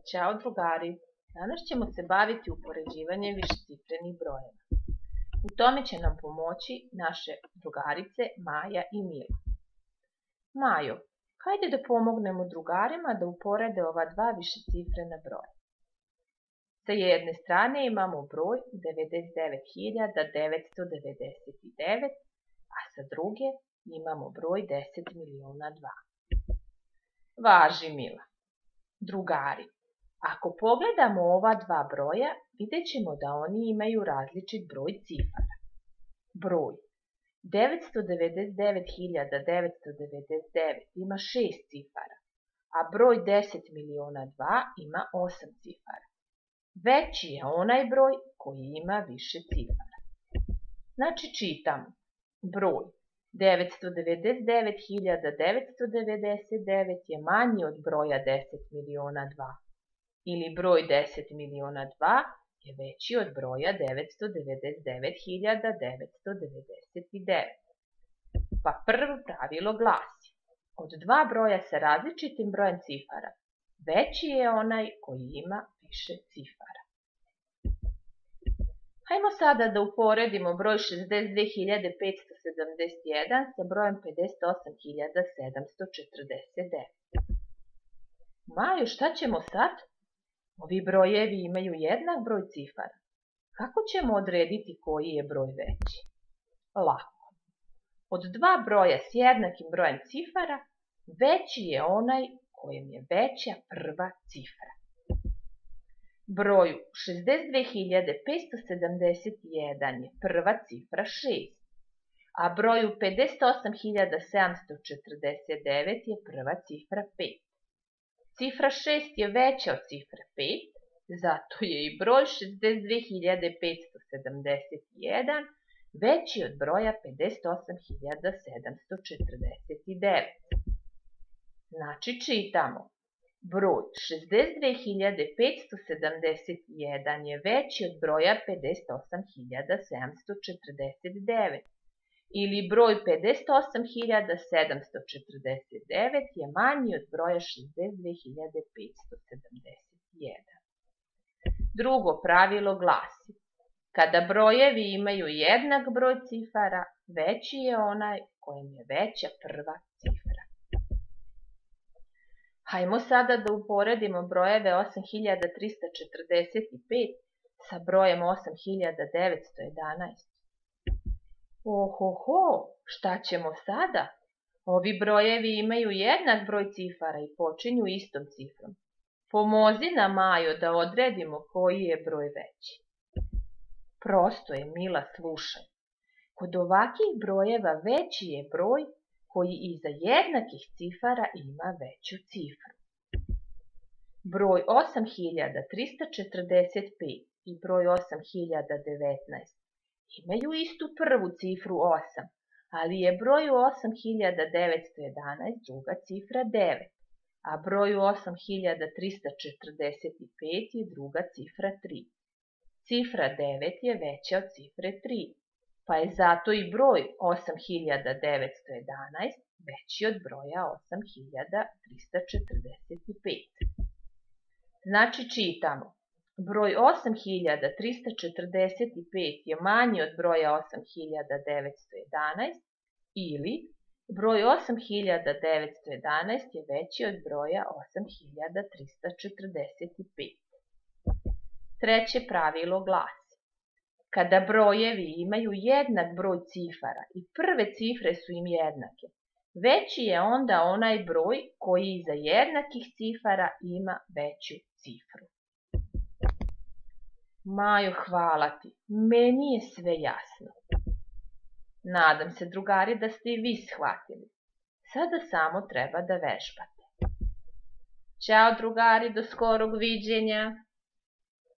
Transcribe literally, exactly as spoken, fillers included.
Ćao drugari, danas ćemo se baviti upoređivanjem višecifrenih brojeva. U tome će nam pomoći naše drugarice Maja i Mila. Majo, hajde da pomognemo drugarima da uporede ova dva višecifrena broja. Sa jedne strane imamo broj devedeset devet hiljada devetsto devedeset devet, a sa druge imamo broj deset miliona dva. Važi Mila. Drugari, ako pogledamo ova dva broja, vidjet ćemo da oni imaju različit broj cifara. Broj devetsto devedeset devet hiljada devetsto devedeset devet ima šest cifara, a broj deset miliona dva ima osam cifara. Veći je onaj broj koji ima više cifara. Znači čitamo broj devetsto devedeset devet hiljada devetsto devedeset devet je manji od broja deset miliona dva. Ili broj deset miliona dva je veći od broja devetsto devedeset devet hiljada devetsto devedeset devet. Pa prvo pravilo glasi: od dva broja sa različitim brojem cifara, veći je onaj koji ima više cifara. Hajmo sada da uporedimo broj šezdeset dve hiljade petsto sedamdeset jedan sa brojem pedeset osam hiljada sedamsto četrdeset devet. Majo, šta ćemo sad? Ovi brojevi imaju jednak broj cifara. Kako ćemo odrediti koji je broj veći? Lako. Od dva broja s jednakim brojem cifara, veći je onaj kojem je veća prva cifra. Broju šezdeset dve hiljade petsto sedamdeset jedan je prva cifra šest, a broju pedeset osam hiljada sedamsto četrdeset devet je prva cifra pet. Cifra šest je veća od cifre pet, zato je i broj šezdeset dve hiljade petsto sedamdeset jedan veći od broja pedeset osam hiljada sedamsto četrdeset devet. Znači čitamo: broj šezdeset dve hiljade petsto sedamdeset jedan je veći od broja pedeset osam hiljada sedamsto četrdeset devet. Ili broj pedeset osam hiljada sedamsto četrdeset devet je manji od broja šezdeset dve hiljade petsto sedamdeset jedan. Drugo pravilo glasi: kada brojevi imaju jednak broj cifara, veći je onaj kojem je veća prva cifra. Hajmo sada da uporedimo brojeve osam hiljada trista četrdeset pet sa brojem osam hiljada devetsto jedanaest. Ohoho, šta ćemo sada? Ovi brojevi imaju jednak broj cifara i počinju istom cifrom. Pomozi nam, Majo, da odredimo koji je broj veći. Prosto je, Mila, slušaj. Kod ovakvih brojeva veći je broj koji iza jednakih cifara ima veću cifru. Broj osam hiljada trista četrdeset pet i broj osam hiljada devetnaest imaju istu prvu cifru osam, ali je broju osam hiljada devetsto jedanaest druga cifra devet, a broju osam hiljada trista četrdeset pet je druga cifra tri. Cifra devet je veća od cifre tri, pa je zato i broj osam hiljada devetsto jedanaest veći od broja osam hiljada trista četrdeset pet. Znači čitamo: broj osam hiljada trista četrdeset pet je manji od broja osam hiljada devetsto jedanaest ili broj osam hiljada devetsto jedanaest je veći od broja osam hiljada trista četrdeset pet. Treće pravilo glasi: kada brojevi imaju jednak broj cifara i prve cifre su im jednake, veći je onda onaj broj koji iza jednakih cifara ima veću cifru. Majo, hvala ti, meni je sve jasno. Nadam se, drugari, da ste i vi shvatili. Sada samo treba da vežbate. Ćao drugari, do skorog viđenja.